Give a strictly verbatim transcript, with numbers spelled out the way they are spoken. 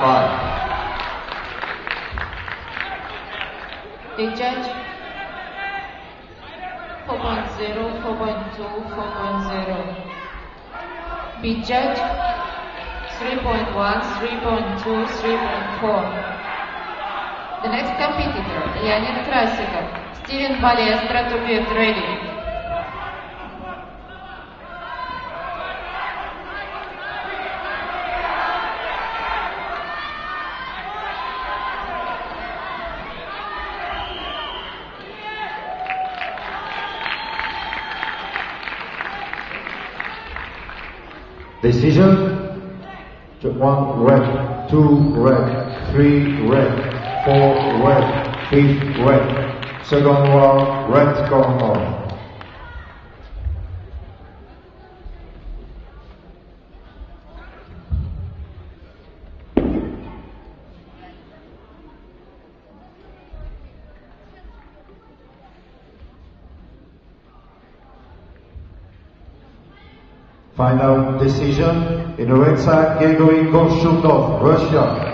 five. The judge, four point zero, four point two, four point zero. B judge, three point one, three point two, three point four. The next competitor, Leonid Krasikov, Steven Balestra to get ready. Decision, one red, two red, three red, four red, fifth red. Second round, red going on. Final decision in the red side, Gregory Gorshunov, Russia.